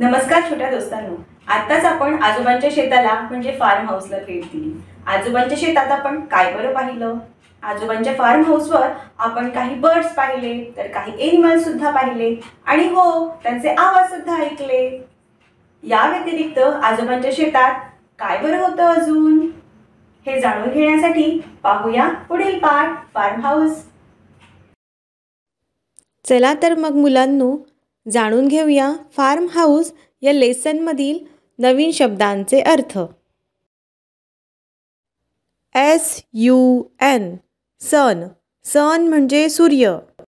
नमस्कार छोट्या दोस्तांनो, आताच आपण आजोबांच्या शेताला म्हणजे फार्म हाऊसला भेट दिली। आजोबांच्या शेतात आपण काय बरं पाहिलं? आजोबांच्या फार्म हाऊसवर आपण काही बर्ड्स पाहिले, तर काही एनिमल्स सुद्धा पाहिले आणि हो, त्यांचे आवाज सुद्धा ऐकले। या व्यतिरिक्त आजोबांच्या शेतात काय बरं होतं अजून? हे जाणून घेण्यासाठी पाहूया पुढील पाठ फार्म हाऊस। चला तर मग मुलांनो, जाणून घेऊया फार्म हाऊस या लेसनमधील नवीन शब्दांचे अर्थ। SUN सन, सन म्हणजे सूर्य।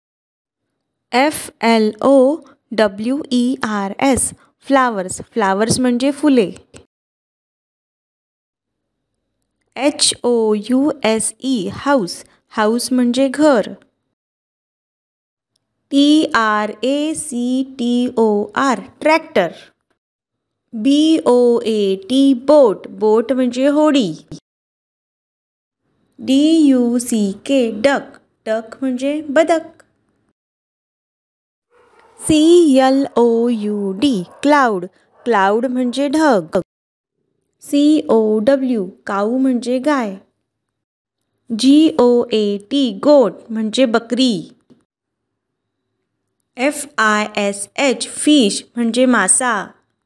FLOWERS फ्लावर्स, फ्लावर्स म्हणजे फुले। HOUSE हाऊस, हाऊस म्हणजे घर। TRACTOR tractor. BOAT boat, boat म्हणजे होडी। DUCK डक, डक म्हणजे बदक। CLOUD क्लाउड, क्लाउड म्हणजे ढग। COW काऊ म्हणजे गाय। GOAT गोट म्हणजे बकरी। FISH फिश म्हणजे मासा।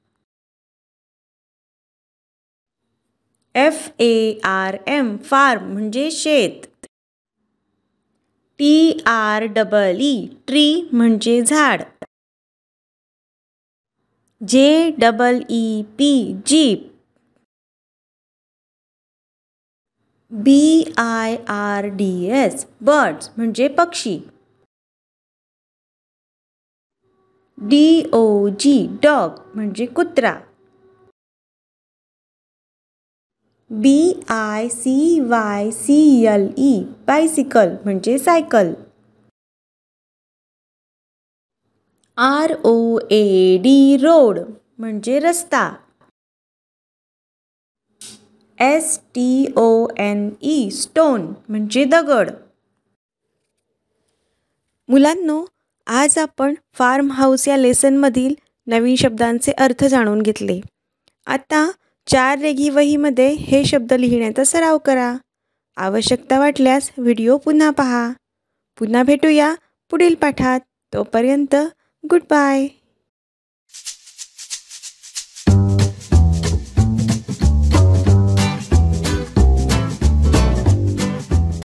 FARM फार्म म्हणजे शेत। TREE ट्री म्हणजे झाड। JEEP jeep. BIRDS बर्ड्स म्हणजे पक्षी। DOG डॉग म्हणजे कुत्रा। BICYCLE बायसिकल म्हणजे सायकल। ROAD रोड म्हणजे रस्ता। STONE स्टोन म्हणजे दगड। मुलांनो, आज आपण फार्म हाऊस या लेसनमधील नवीन शब्दांचे अर्थ जाणून घेतले। आता 4 रेघी वहीमध्ये हे शब्द लिहिण्याचा सराव करा। आवश्यकता वाटल्यास व्हिडिओ पुन्हा पहा। पुन्हा भेटूया पुढील पाठात। तोपर्यंत गुड बाय।